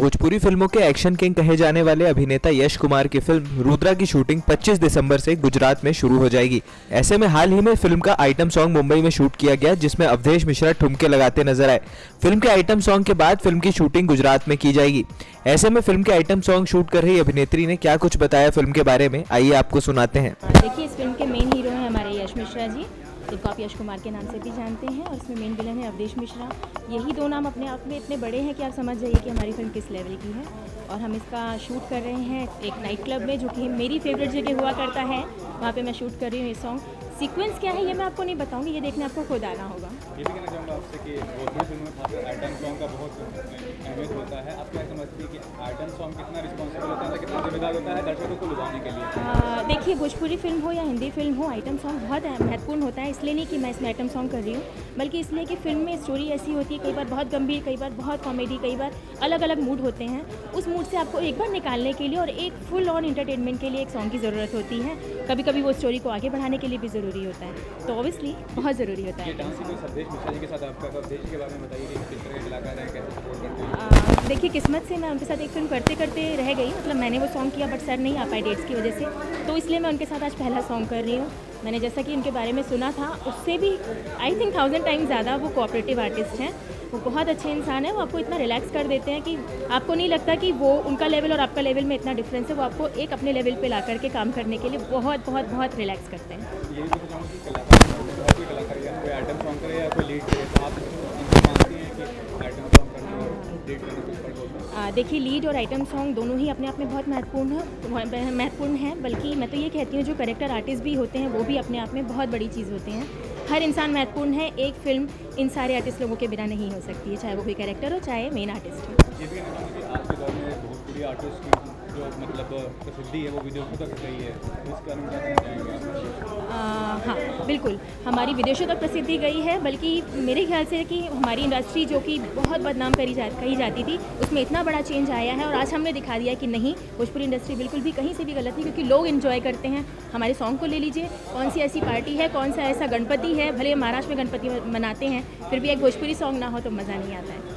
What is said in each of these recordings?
भोजपुरी फिल्मों के action king कहे जाने वाले अभिनेता यश कुमार की फिल्म रुद्रा की शूटिंग 25 दिसंबर से गुजरात में शुरू हो जाएगी। ऐसे में हाल ही में फिल्म का आइटम सॉन्ग मुंबई में शूट किया गया, जिसमें अवधेश मिश्रा ठुमके लगाते नजर आए। फिल्म के आइटम सॉन्ग के बाद फिल्म की शूटिंग गुजरात में की जाएगी। ऐसे में फिल्म के आइटम सॉन्ग शूट कर रही अभिनेत्री ने क्या कुछ बताया फिल्म के बारे में, आइए आपको सुनाते हैं। देखिए, इस फिल्म के मेन हीरो हैं हमारे यश मिश्रा जी, जिनको आप यश कुमार के नाम से भी जानते हैं, और इसमें मेन विलन है अवधेश मिश्रा। यही दो नाम अपने आप में इतने बड़े हैं कि आप समझ जाइए कि हमारी फिल्म किस लेवल की है। और हम इसका शूट कर रहे हैं एक नाइट क्लब में, जो कि मेरी फेवरेट जगह हुआ करता है। वहाँ पे मैं शूट कर रही हूँ ये सॉन्ग। सीक्वेंस क्या है ये मैं आपको नहीं बताऊंगी, ये देखने आपको खुद आना होगा। ये भी कहना चाहूँगा आपसे कि भोजपुरी फिल्म में खासकर आइटम सॉन्ग का बहुत अहमियत होता है। आप क्या समझती हैं कि आइटम सॉन्ग कितना रिस्पॉन्सिबल होता है, कितना जिम्मेदार होता है दर्शकों को लुभाने के लिए? देखिए, भोजपुरी फिल्म हो या हिंदी फिल्म हो, आइटम सॉन्ग बहुत महत्वपूर्ण होता है। इसलिए नहीं कि मैं इसमें आइटम सॉन्ग कर रही हूँ, बल्कि इसलिए कि फिल्म में स्टोरी ऐसी होती है, कई बार बहुत गंभीर, कई बार बहुत कॉमेडी, कई बार अलग अलग मूड होते हैं। उस मूड से आपको एक बार निकालने के लिए और एक फुल ऑन एंटरटेनमेंट के लिए एक सॉन्ग की ज़रूरत होती है। कभी कभी वो स्टोरी को आगे बढ़ाने के लिए भी ज़रूरी होता है, तो ऑब्वियसली बहुत ज़रूरी होता है। ये डांस सीक्वेंस अवधेश मिश्रा जी के साथ आपका, अवधेश के बारे में बताइए कि किस तरह के कलाकार हैं, कैसे सपोर्ट करते हैं? देखिए, किस्मत से मैं उनके साथ एक फिल्म करते करते रह गई। मतलब मैंने वो सॉन्ग किया, बट सर नहीं आ पाए डेट्स की वजह से, तो इसलिए मैं उनके साथ आज पहला सॉन्ग कर रही हूँ। मैंने जैसा कि उनके बारे में सुना था, उससे भी आई थिंक 1000 टाइम्स ज़्यादा वो कोऑपरेटिव आर्टिस्ट हैं। वो बहुत अच्छे इंसान है। वो आपको इतना रिलैक्स कर देते हैं कि आपको नहीं लगता कि वो उनका लेवल और आपका लेवल में इतना डिफरेंस है। वो आपको एक अपने लेवल पे ला करके काम करने के लिए बहुत बहुत बहुत रिलैक्स करते हैं। यही तो चाहूँगा कि कलाकार, कोई कलाकार या कोई आइटम सॉन्ग करे या कोई लीड करे, तो आप इनको मानती हैं कि आइटम सॉन्ग करना और लीड करना कुछ फर्क होता है? देखिए, लीड और आइटम सॉन्ग दोनों ही अपने आप में बहुत महत्वपूर्ण हैं। बल्कि मैं तो ये कहती हूँ, जो कैरेक्टर आर्टिस्ट भी होते हैं वो भी अपने आप में बहुत बड़ी चीज़ होते हैं। हर इंसान महत्वपूर्ण है। एक फिल्म इन सारे आर्टिस्ट लोगों के बिना नहीं हो सकती है, चाहे वो कोई कैरेक्टर हो, चाहे मेन आर्टिस्ट हो। ये भी कहना चाहूँगा कि आज के दौर में भोजपुरी आर्टिस्ट की जो मतलब प्रसिद्धि है वो विदेशों तक गई है, तो इसके बारे में क्या कहना चाहेंगे? हाँ, बिल्कुल, हमारी विदेशों तक प्रसिद्धि गई है। बल्कि मेरे ख्याल से कि हमारी इंडस्ट्री, जो कि बहुत बदनाम कही जाती थी, उसमें इतना बड़ा चेंज आया है। और आज हमने दिखा दिया कि नहीं, भोजपुरी इंडस्ट्री बिल्कुल भी कहीं से भी गलत नहीं, क्योंकि लोग एंजॉय करते हैं। हमारे सॉन्ग को ले लीजिए, कौन सी ऐसी पार्टी है, कौन सा ऐसा गणपति है, भले महाराष्ट्र में गणपति मनाते हैं, फिर भी एक भोजपुरी सॉन्ग ना हो तो मज़ा नहीं आता है।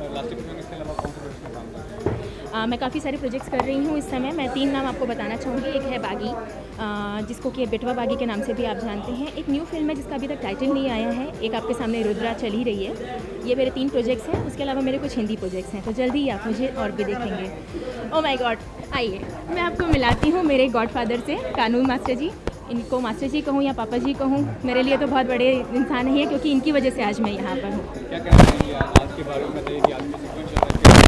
मैं काफ़ी सारे प्रोजेक्ट्स कर रही हूँ इस समय। मैं 3 नाम आपको बताना चाहूँगी। एक है बागी, जिसको कि बेटवा बागी के नाम से भी आप जानते हैं। एक न्यू फिल्म है जिसका अभी तक टाइटल नहीं आया है। एक आपके सामने रुद्रा चल ही रही है। ये मेरे 3 प्रोजेक्ट्स हैं। उसके अलावा मेरे कुछ हिंदी प्रोजेक्ट्स हैं, तो जल्दी ही आप मुझे और भी देखेंगे। ओह माय गॉड, आइए मैं आपको मिलाती हूँ मेरे गॉडफादर से, कानून मास्टर जी। इनको मास्टर जी कहूँ या पापा जी कहूँ, मेरे लिए तो बहुत बड़े इंसान ही है, क्योंकि इनकी वजह से आज मैं यहाँ पर हूँ। क्या कहना चाहेंगे आज के बारे में? बताइए कि आज की सीक्वेंस चल रहा है,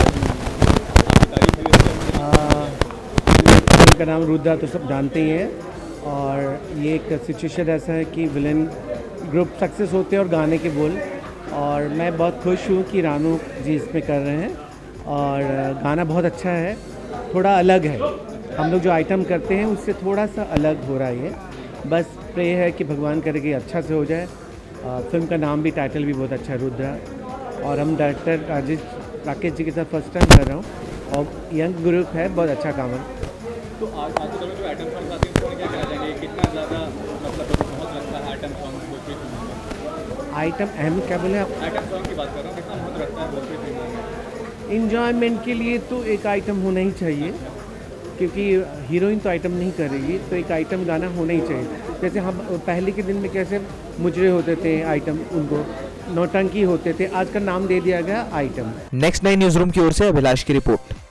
फिल्म का नाम रुद्रा तो सब जानते ही हैं। और ये एक सिचुएशन ऐसा है कि विलन ग्रुप सक्सेस होते हैं और गाने के बोल, और मैं बहुत खुश हूँ कि रानू जी इसमें कर रहे हैं। और गाना बहुत अच्छा है, थोड़ा अलग है। हम लोग जो आइटम करते हैं उससे थोड़ा सा अलग हो रहा है ये। बस प्रे है कि भगवान करे कि अच्छा से हो जाए। फिल्म का नाम भी, टाइटल भी बहुत अच्छा है, रुद्रा। और हम डायरेक्टर राकेश जी के साथ फर्स्ट टाइम कर रहा हूँ, और यंग ग्रुप है, बहुत अच्छा काम है। तो आज के दौर में जो आइटम सॉन्ग आते हैं उसको क्या कहना चाहेंगे? कितना ज़्यादा मतलब बहुत लगता है आइटम सॉन्ग भोजपुरी फिल्मों में? आइटम अहम क्या बोले आप? आइटम सॉन्ग की बात कर रहा हूँ, कितना बहुत लगता है भोजपुरी फिल्मों में? इंजॉयमेंट के लिए तो एक आइटम होना ही चाहिए, क्योंकि हीरोइन तो आइटम नहीं करेगी, तो एक आइटम गाना होना ही चाहिए। जैसे हम पहले के दिन में कैसे मुजरे होते थे, आइटम उनको नौटंकी होते थे, आज का नाम दे दिया गया आइटम। नेक्स्ट 9 न्यूज़ रूम की ओर से अभिलाष की रिपोर्ट।